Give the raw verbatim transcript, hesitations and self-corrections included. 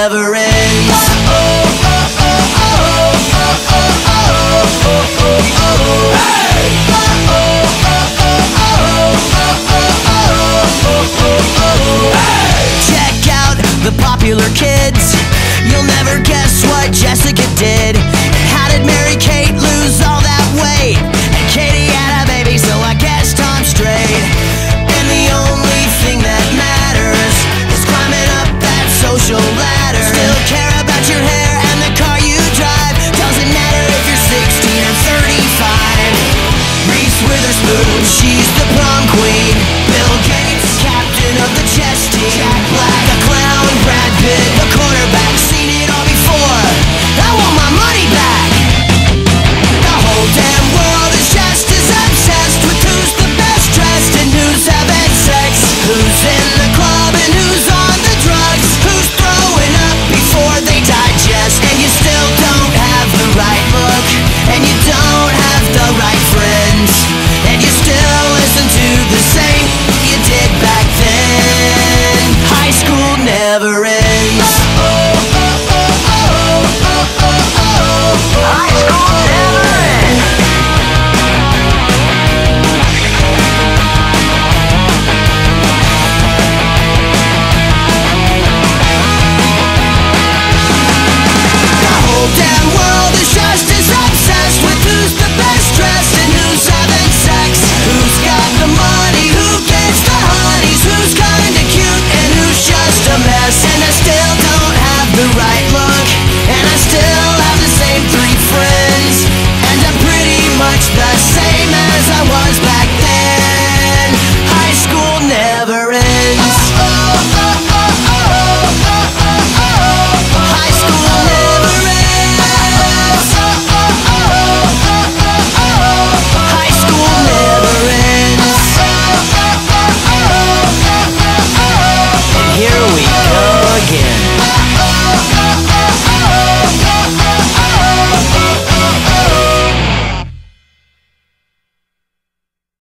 never ends. Check out the popular kids. You'll never guess what Jessica did. How did Mary Kate lose all that weight? And Katie had a baby, so I guess Tom's straight. And the only thing that matters is climbing up that social ladder. Still care about your hair and the car you drive. Doesn't matter if you're sixteen or thirty-five. Reese Witherspoon, she's the prom queen. Bill Gates, captain of the chess team. Jack Black, a clown. Brad Pitt, the quarterback. Seen it all before. I want my money back. The whole damn world is just as obsessed with who's the best dressed and who's having sex, who's in the club and who's on the drugs, who's throwing up before they digest. And you still don't have the right look, and you don't have the right friends, and you still listen to the same you did back then. High school never ends.